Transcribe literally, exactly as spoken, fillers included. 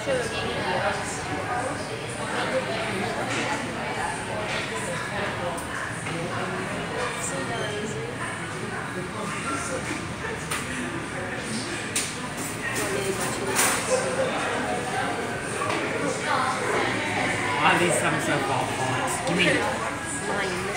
At least I'm so far points. Give me Nine.